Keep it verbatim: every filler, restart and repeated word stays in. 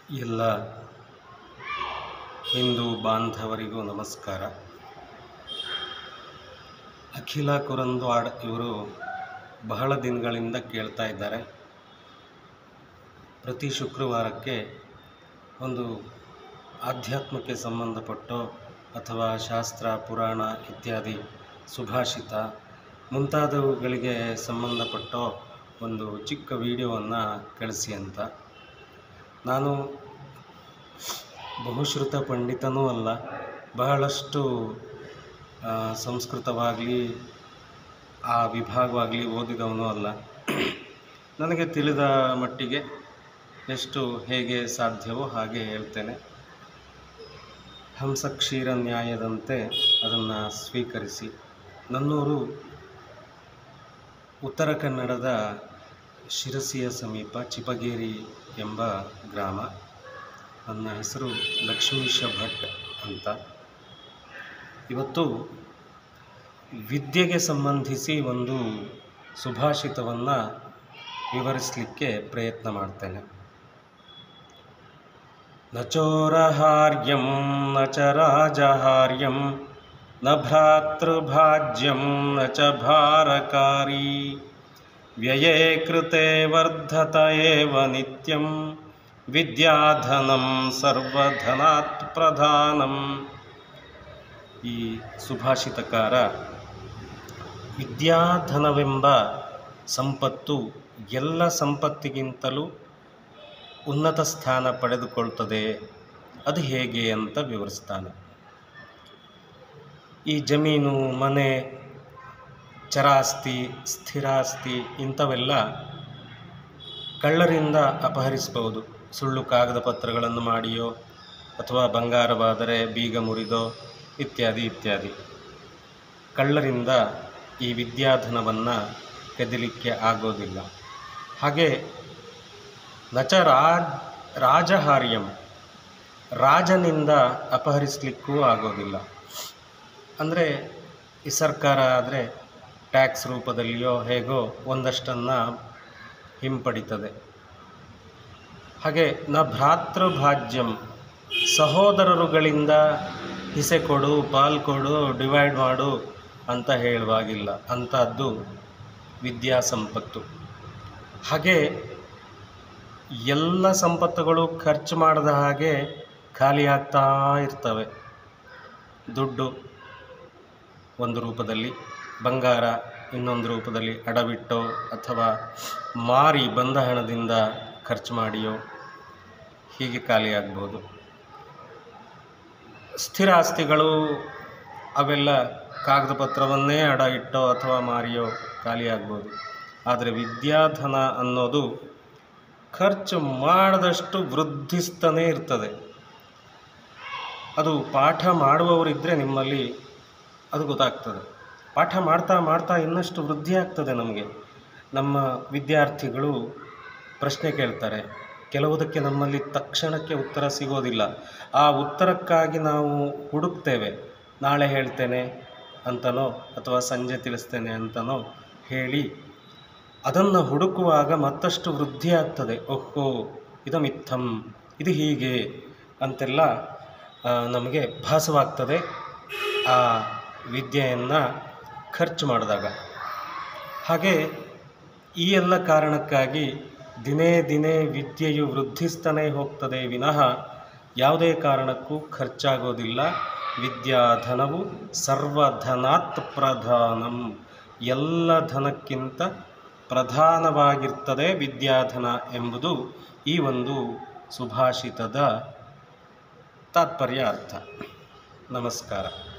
ಎಲ್ಲ ಹಿಂದೂ ಬಾಂಧವರಿಗೂ ನಮಸ್ಕಾರ. ಅಖಿಲ ಕುರಂದ್ವಾಡ್ ಇವರು ಬಹಳ ದಿನಗಳಿಂದ ಕೇಳ್ತಾ ಇದ್ದಾರೆ. ಪ್ರತಿ ಶುಕ್ರವಾರಕ್ಕೆ ಒಂದು ಆಧ್ಯಾತ್ಮಕ್ಕೆ ಸಂಬಂಧಪಟ್ಟೋ ಅಥವಾ ಶಾಸ್ತ್ರ ಪುರಾಣ ಇತ್ಯಾದಿ ಸುಭಾಷಿತ ಮುಂತಾದವುಗಳಿಗೆ ಸಂಬಂಧಪಟ್ಟೋ ಒಂದು ಚಿಕ್ಕ ವಿಡಿಯೋವನ್ನು ಕಳಿಸಿ ಅಂತ. ನಾನು ಬಹುಶ್ರುತ ಪಂಡಿತನೂ ಅಲ್ಲ, ಬಹಳಷ್ಟು ಸಂಸ್ಕೃತವಾಗಲಿ ಆ ವಿಭಾಗವಾಗಲಿ ಓದಿದವನೂ ಅಲ್ಲ. ನನಗೆ ತಿಳಿದ ಮಟ್ಟಿಗೆ ಎಷ್ಟು ಹೇಗೆ ಸಾಧ್ಯವೋ ಹಾಗೆ ಹೇಳ್ತೇನೆ. ಹಂಸ ಕ್ಷೀರ ನ್ಯಾಯದಂತೆ ಅದನ್ನು ಸ್ವೀಕರಿಸಿ. ನನ್ನೂರು ಉತ್ತರ ಕನ್ನಡದ ಶಿರಸಿಯ ಸಮೀಪ ಚಿಪಗೇರಿ ಎಂಬ ಗ್ರಾಮ. ನನ್ನ ಹೆಸರು ಲಕ್ಷ್ಮೀಶ ಭಟ್ ಅಂತ. ಇವತ್ತು ವಿದ್ಯೆಗೆ ಸಂಬಂಧಿಸಿ ಒಂದು ಸುಭಾಷಿತವನ್ನು ವಿವರಿಸಲಿಕ್ಕೆ ಪ್ರಯತ್ನ ಮಾಡ್ತೇನೆ. ನ ಚೋರಹಾರ್ಯಂ ನ ಚ ರಾಜಹಾರ್ಯಂ ನ ಭ್ರಾತೃಭಾಜ್ಯಂ ನ ಚ ಭಾರಕಾರಿ ವ್ಯಯೇ ಕೃತೆ ವರ್ಧತ ಏವ ನಿತ್ಯಂ ವಿದ್ಯಾಧನಂ ಸರ್ವಧನಾತ್ ಪ್ರಧಾನಂ. ಈ ಸುಭಾಷಿತಕಾರ ವಿದ್ಯಾಧನವೆಂಬ ಸಂಪತ್ತು ಎಲ್ಲ ಸಂಪತ್ತಿಗಿಂತಲೂ ಉನ್ನತ ಸ್ಥಾನ ಪಡೆದುಕೊಳ್ತದೆ, ಅದು ಹೇಗೆ ಅಂತ ವಿವರಿಸ್ತಾನೆ. ಈ ಜಮೀನು, ಮನೆ, ಚರಾಸ್ತಿ, ಸ್ಥಿರಾಸ್ತಿ ಇಂಥವೆಲ್ಲ ಕಳ್ಳರಿಂದ ಅಪಹರಿಸಬಹುದು. ಸುಳ್ಳು ಕಾಗದ ಪತ್ರಗಳನ್ನು ಮಾಡಿಯೋ ಅಥವಾ ಬಂಗಾರವಾದರೆ ಬೀಗ ಮುರಿದೋ ಇತ್ಯಾದಿ ಇತ್ಯಾದಿ. ಕಳ್ಳರಿಂದ ಈ ವಿದ್ಯಾಧನವನ್ನು ಕದಿಲಿಕ್ಕೆ ಆಗೋದಿಲ್ಲ. ಹಾಗೆ ನಚ ರಾಜ್ ರಾಜಹಾರ್ಯಂ, ರಾಜನಿಂದ ಅಪಹರಿಸಲಿಕ್ಕೂ ಆಗೋದಿಲ್ಲ. ಅಂದರೆ ಈ ಸರ್ಕಾರ ಆದರೆ ಟ್ಯಾಕ್ಸ್ ರೂಪದಲ್ಲಿಯೋ ಹೇಗೋ ಒಂದಷ್ಟನ್ನು ಹಿಂಪಡಿತದೆ. ಹಾಗೆ ನ ಭ್ರಾತೃಭಾಜ್ಯಂ, ಸಹೋದರರುಗಳಿಂದ ಹಿಸೆ ಕೊಡು, ಪಾಲ್ ಕೊಡು, ಡಿವೈಡ್ ಮಾಡು ಅಂತ ಹೇಳುವಾಗಿಲ್ಲ. ಅಂಥದ್ದು ವಿದ್ಯಾಸಂಪತ್ತು. ಹಾಗೆ ಎಲ್ಲ ಸಂಪತ್ತುಗಳು ಖರ್ಚು ಮಾಡದ ಹಾಗೆ ಖಾಲಿ ಆಗ್ತಾ ಇರ್ತವೆ. ದುಡ್ಡು ಒಂದು ರೂಪದಲ್ಲಿ, ಬಂಗಾರ ಇನ್ನೊಂದು ರೂಪದಲ್ಲಿ ಅಡವಿಟ್ಟೋ ಅಥವಾ ಮಾರಿ ಬಂದ ಹಣದಿಂದ ಖರ್ಚು ಮಾಡಿಯೋ ಹೀಗೆ ಖಾಲಿಯಾಗ್ಬೋದು. ಸ್ಥಿರ ಆಸ್ತಿಗಳು ಅವೆಲ್ಲ ಕಾಗದ ಪತ್ರವನ್ನೇ ಅಡ ಇಟ್ಟೋ ಅಥವಾ ಮಾರಿಯೋ ಖಾಲಿಯಾಗ್ಬೋದು. ಆದರೆ ವಿದ್ಯಾಧನ ಅನ್ನೋದು ಖರ್ಚು ಮಾಡಿದಷ್ಟು ವೃದ್ಧಿಸ್ತಾನೇ ಇರ್ತದೆ. ಅದು ಪಾಠ ಮಾಡುವವರಿದ್ದರೆ ನಿಮ್ಮಲ್ಲಿ ಅದು ಗೊತ್ತಾಗ್ತದೆ. ಪಾಠ ಮಾಡ್ತಾ ಮಾಡ್ತಾ ಇನ್ನಷ್ಟು ವೃದ್ಧಿ ಆಗ್ತದೆ. ನಮಗೆ ನಮ್ಮ ವಿದ್ಯಾರ್ಥಿಗಳು ಪ್ರಶ್ನೆ ಕೇಳ್ತಾರೆ, ಕೆಲವುದಕ್ಕೆ ನಮ್ಮಲ್ಲಿ ತಕ್ಷಣಕ್ಕೆ ಉತ್ತರ ಸಿಗೋದಿಲ್ಲ. ಆ ಉತ್ತರಕ್ಕಾಗಿ ನಾವು ಹುಡುಕ್ತೇವೆ. ನಾಳೆ ಹೇಳ್ತೇನೆ ಅಂತನೋ ಅಥವಾ ಸಂಜೆ ತಿಳಿಸ್ತೇನೆ ಅಂತನೋ ಹೇಳಿ ಅದನ್ನು ಹುಡುಕುವಾಗ ಮತ್ತಷ್ಟು ವೃದ್ಧಿ ಆಗ್ತದೆ. ಓಹೋ, ಇದಮಿತ್ತಂ, ಇದು ಹೀಗೆ ಅಂತೆಲ್ಲ ನಮಗೆ ಭಾಸವಾಗ್ತದೆ ಆ ವಿದ್ಯೆಯನ್ನು ಖರ್ಚು ಮಾಡಿದಾಗ. ಹಾಗೆ ಈ ಎಲ್ಲ ಕಾರಣಕ್ಕಾಗಿ ದಿನೇ ದಿನೇ ವಿದ್ಯೆಯು ವೃದ್ಧಿಸ್ತಾನೇ ಹೋಗ್ತದೆ ವಿನಃ ಯಾವುದೇ ಕಾರಣಕ್ಕೂ ಖರ್ಚಾಗೋದಿಲ್ಲ. ವಿದ್ಯಾಧನವು ಸರ್ವಧನಾತ್ ಪ್ರಧಾನಂ, ಎಲ್ಲ ಧನಕ್ಕಿಂತ ಪ್ರಧಾನವಾಗಿರ್ತದೆ ವಿದ್ಯಾಧನ ಎಂಬುದು ಈ ಒಂದು ಸುಭಾಷಿತದ ತಾತ್ಪರ್ಯ ಅರ್ಥ. ನಮಸ್ಕಾರ.